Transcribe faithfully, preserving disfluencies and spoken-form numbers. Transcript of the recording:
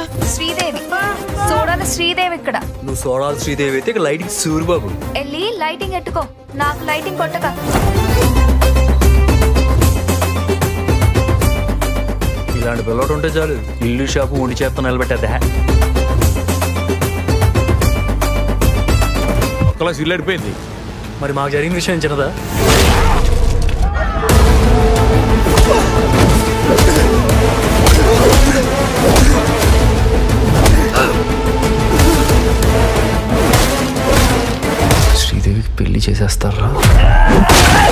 శ్రీదేవి చూడాలి శ్రీదేవి ఇక్కడ. నువ్వు చూడాలి శ్రీదేవి అయితే ఇక్కడ లైటింగ్ సూరిబాబు. వెళ్ళి లైటింగ్ ఎట్టుకో, నాకు లైటింగ్ కొట్టక. ఇలాంటి పిల్లలు ఉంటే చాలు, ఇల్లు షాపు ఉండి చేత్తో నిలబెట్టేద్దా. ఒక్కలా సిల్లు అడిపోయింది. మరి మాకు జరిగిన విషయం చిన్నదా? శ్రీదేవికి పెళ్లి చేసేస్తారా?